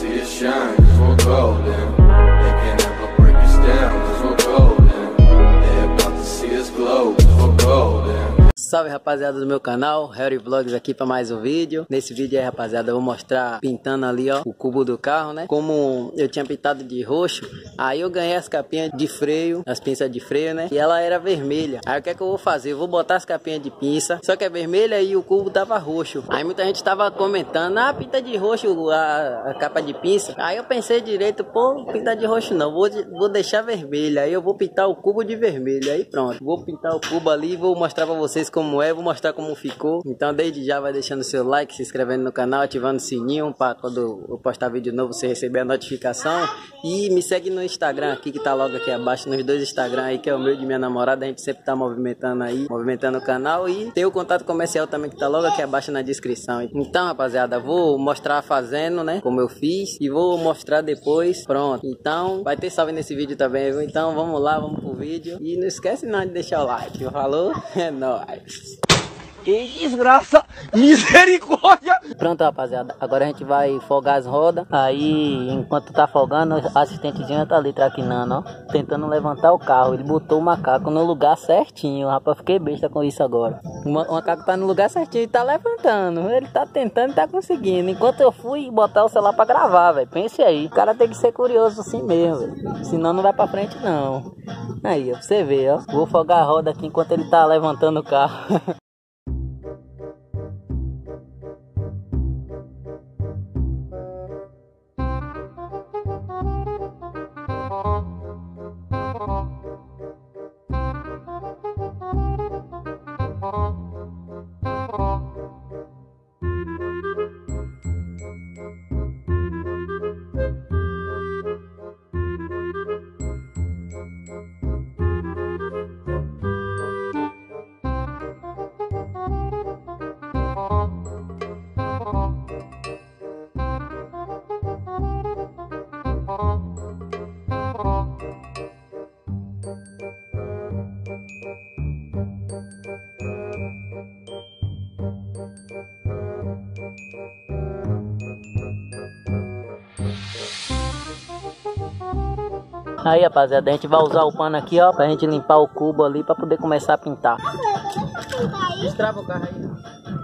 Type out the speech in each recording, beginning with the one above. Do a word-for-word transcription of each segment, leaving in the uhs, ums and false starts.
see us shine, cause we're golden. They can never break us down, cause we're golden. They're about to see us glow, cause we're golden. Salve rapaziada do meu canal, Harry Vlogs aqui para mais um vídeo. Nesse vídeo aí rapaziada eu vou mostrar pintando ali ó o cubo do carro, né? Como eu tinha pintado de roxo, aí eu ganhei as capinhas de freio, as pinças de freio, né? E ela era vermelha. Aí o que é que eu vou fazer? Eu vou botar as capinhas de pinça, só que é vermelha e o cubo tava roxo. Aí muita gente tava comentando, ah, pinta de roxo a, a capa de pinça. Aí eu pensei direito, pô, pintar de roxo não, vou, vou deixar vermelha. Aí eu vou pintar o cubo de vermelho, aí pronto. Vou pintar o cubo ali e vou mostrar pra vocês como como é, vou mostrar como ficou. Então desde já vai deixando seu like, se inscrevendo no canal, ativando o sininho para quando eu postar vídeo novo você receber a notificação. E me segue no Instagram aqui, que tá logo aqui abaixo, nos dois Instagram aí, que é o meu e de minha namorada. A gente sempre tá movimentando aí, movimentando o canal. E tem o contato comercial também que tá logo aqui abaixo na descrição. Então rapaziada, vou mostrar fazendo, né, como eu fiz, e vou mostrar depois, pronto. Então vai ter salve nesse vídeo também, viu? Então vamos lá, vamos pro vídeo. E não esquece não de deixar o like, falou? É nóis. Que desgraça! Misericórdia! Pronto rapaziada, agora a gente vai folgar as rodas. Aí enquanto tá folgando, o assistentezinho tá ali traquinando, ó, tentando levantar o carro. Ele botou o macaco no lugar certinho, rapaz, fiquei besta com isso agora. O macaco tá no lugar certinho e tá levantando. Ele tá tentando e tá conseguindo. Enquanto eu fui botar o celular pra gravar, velho. Pense aí, o cara tem que ser curioso assim mesmo, véio. Senão não vai pra frente não. Aí, ó, pra você ver, ó. Vou folgar a roda aqui enquanto ele tá levantando o carro. Aí rapaziada, a gente vai usar o pano aqui ó, pra gente limpar o cubo ali pra poder começar a pintar. Destrava o carro aí.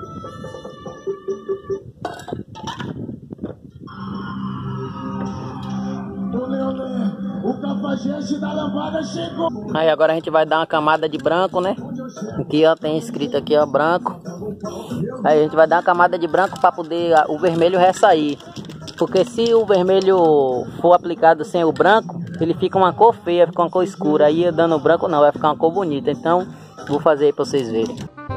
O cafajeste da lambada chegou. Aí agora a gente vai dar uma camada de branco, né? Aqui ó, tem escrito aqui ó, branco. Aí a gente vai dar uma camada de branco pra poder o vermelho ressair. Porque se o vermelho for aplicado sem o branco, ele fica uma cor feia, fica uma cor escura. Aí dando branco não, vai ficar uma cor bonita. Então vou fazer aí pra vocês verem.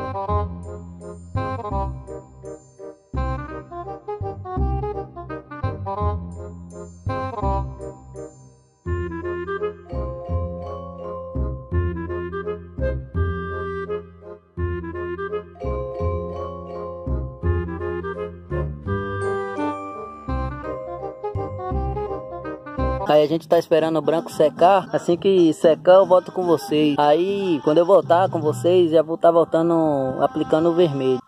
Aí a gente tá esperando o branco secar. Assim que secar eu volto com vocês. Aí quando eu voltar com vocês já vou estar voltando aplicando o vermelho.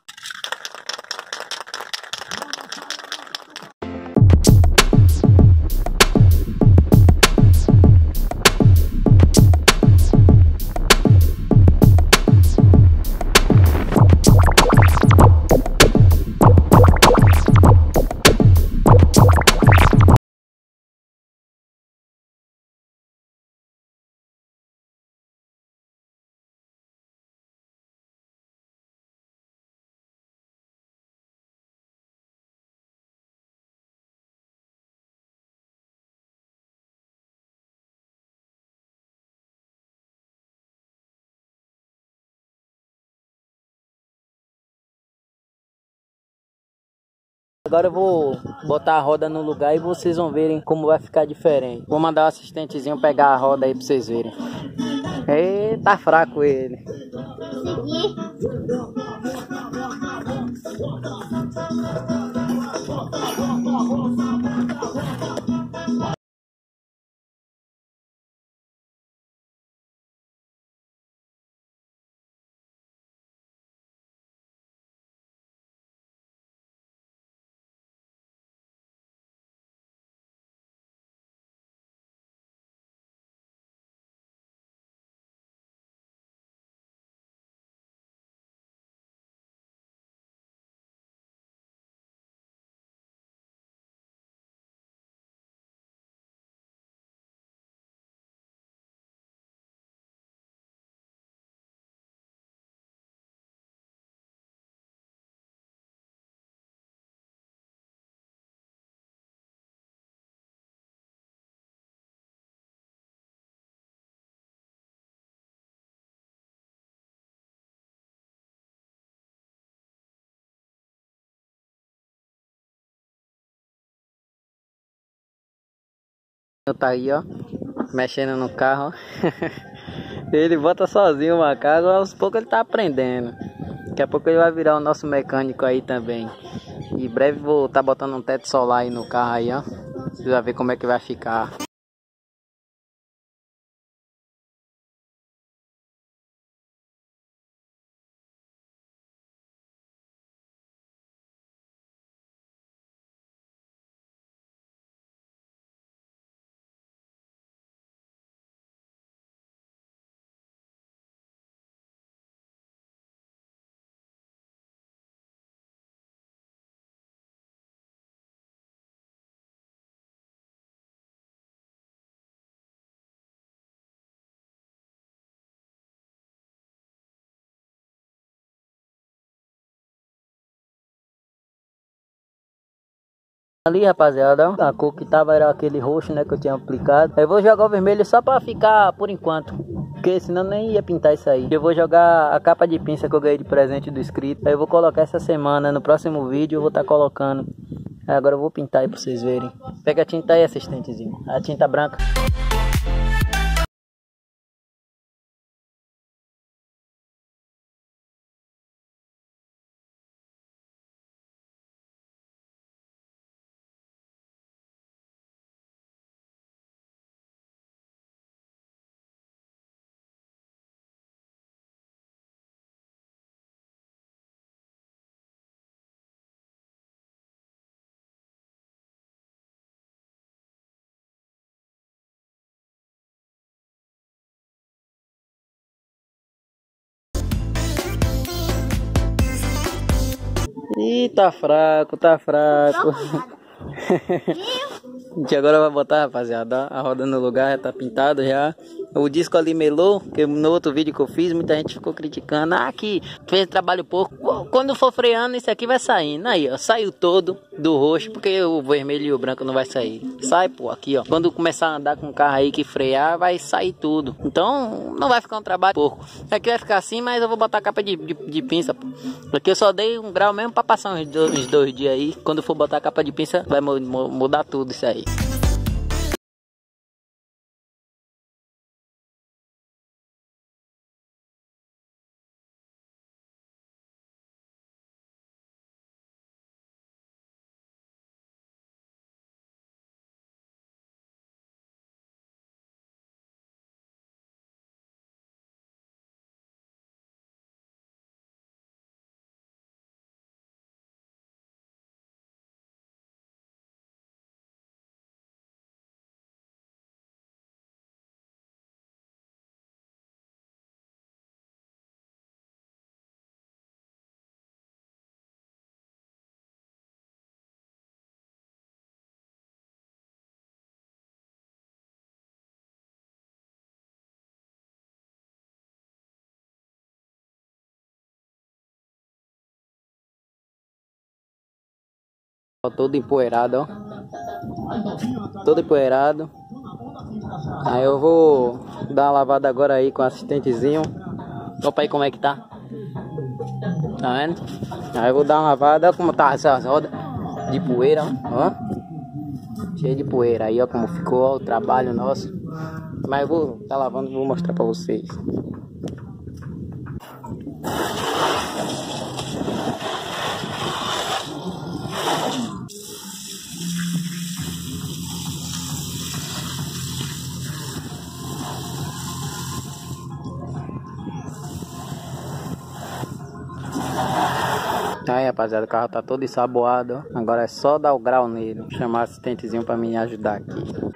Agora eu vou botar a roda no lugar e vocês vão verem como vai ficar diferente. Vou mandar o assistentezinho pegar a roda aí pra vocês verem. Eita, tá fraco ele. Tá aí, ó, mexendo no carro, ó. Ele bota sozinho o macaco, aos poucos ele tá aprendendo. Daqui a pouco ele vai virar o nosso mecânico aí também. Em breve vou tá botando um teto solar aí no carro aí, ó. Você vai ver como é que vai ficar. Ali, rapaziada, ó, a cor que tava era aquele roxo, né, que eu tinha aplicado. Eu vou jogar o vermelho só pra ficar por enquanto, porque senão nem ia pintar isso aí. Eu vou jogar a capa de pinça que eu ganhei de presente do inscrito. Aí eu vou colocar essa semana, no próximo vídeo eu vou estar tá colocando. Aí agora eu vou pintar aí pra vocês verem. Pega a tinta aí, assistentezinho, a tinta branca. Ih, tá fraco, tá fraco. A gente agora vai botar, rapaziada, a roda no lugar, já tá pintado já. O disco ali melou, que no outro vídeo que eu fiz, muita gente ficou criticando. Ah, que fez trabalho pouco. Quando for freando, isso aqui vai saindo. Aí, ó, saiu todo do roxo, porque o vermelho e o branco não vai sair. Sai, pô, aqui, ó. Quando começar a andar com o carro aí que frear, vai sair tudo. Então, não vai ficar um trabalho pouco. Isso aqui vai ficar assim, mas eu vou botar a capa de, de, de pinça, pô. Porque eu só dei um grau mesmo pra passar uns dois, uns dois dias aí. Quando for botar a capa de pinça, vai mudar tudo isso aí. Todo empoeirado, ó. Todo empoeirado. Aí eu vou dar uma lavada agora aí com o assistentezinho. Opa aí como é que tá. Tá vendo? Aí eu vou dar uma lavada. Olha como tá essas rodas de poeira, ó. Cheio de poeira. Aí ó como ficou ó, o trabalho nosso. Mas eu vou tá lavando e vou mostrar pra vocês. Aí rapaziada, o carro tá todo ensaboado, ó. Agora é só dar o grau nele. Vou chamar o assistentezinho pra me ajudar aqui.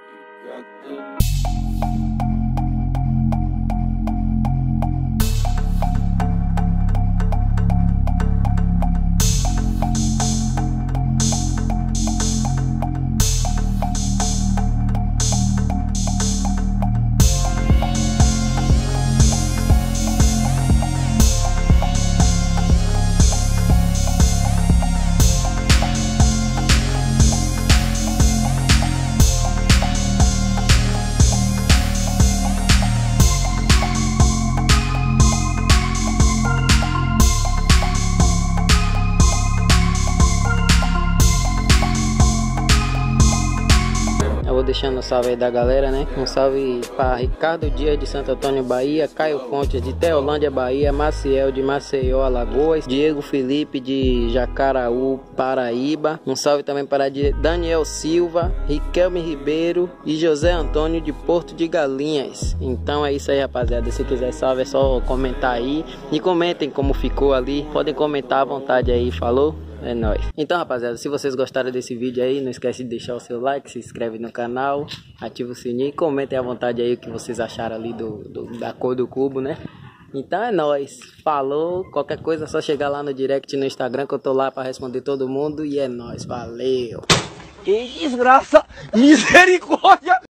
vou deixando um salve aí da galera, né? Um salve para Ricardo Dias de Santo Antônio, Bahia, Caio Pontes de Teolândia, Bahia, Maciel de Maceió, Alagoas, Diego Felipe de Jacaraú, Paraíba. Um salve também para Daniel Silva, Riquelme Ribeiro e José Antônio de Porto de Galinhas. Então é isso aí, rapaziada. Se quiser salve é só comentar aí e comentem como ficou ali. Podem comentar à vontade aí, falou? É nóis. Então, rapaziada, se vocês gostaram desse vídeo aí, não esquece de deixar o seu like, se inscreve no canal, ativa o sininho e comentem à vontade aí o que vocês acharam ali do, do, da cor do cubo, né? Então é nóis. Falou. Qualquer coisa é só chegar lá no direct no Instagram que eu tô lá pra responder todo mundo. E é nóis. Valeu. Que desgraça! Misericórdia!